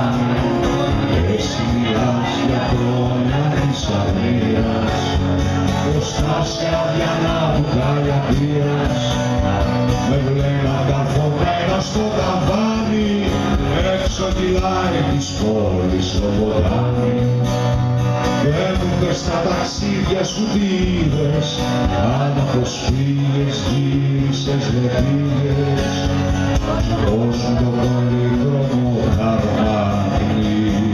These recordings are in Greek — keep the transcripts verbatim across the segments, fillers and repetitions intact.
κάνει. Εσύ μιλάς για χρόνια της αρνίας, μπροστά σε αδιανά μπουκάλια μπύρας, με βλέμματα φωμένα στο ταβάνι, έξω κυλάει της πόλης το ποτάμι. Μπαίνονται στα ταξίδια σου τι είδες, αν πως πήγες, γύρισες, δεν πήγες, σου δώσουν το πολύδρομο χαρμάνι.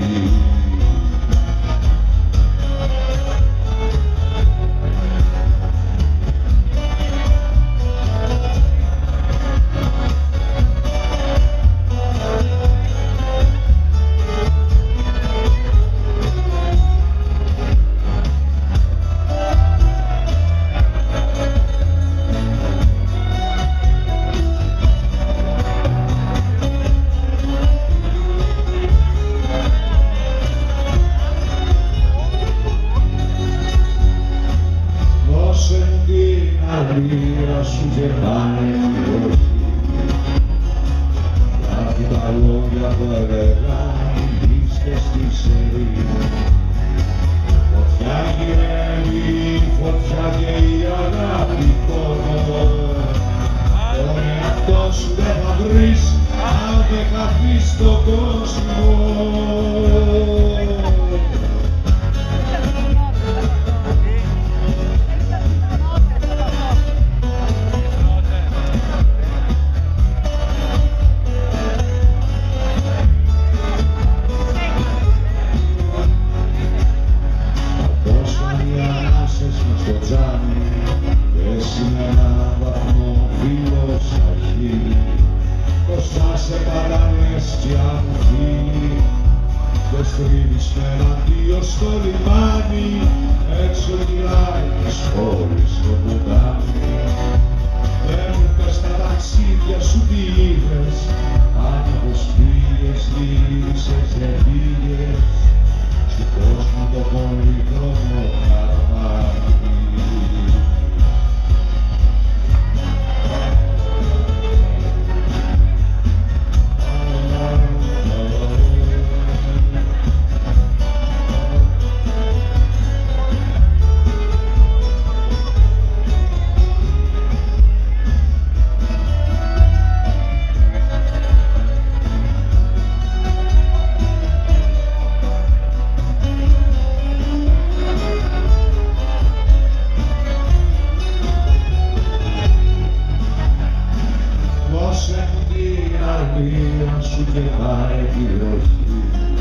Αλήθεια σου γερνάνε την όχι, κάτι τα λόγια που έλεγαν είστε στη σερή. Φωτιά γυρεύει, φωτιά και η αγάπη πόνο, τον εαυτό σου δεν θα βρεις αν δεν χαθείς στον κόσμο. Στο τζάμι, εσύ με έναν βαθμό φίλος αρχή, πως θα σε παραλες κι αν φύγει, δεν στρίβεις με έναν δύο στο λιμάνι, έξω κυλάει της πόλης το ποτάμι. Μπαίνονται στα ταξίδια σου τι είδες, αν πως πήγες, γύρισες, δεν πήγες, στου κόσμου το πολύδρομο χαρμάνι. Δώσε μου την αρνία σου και πάρε τη βροχή,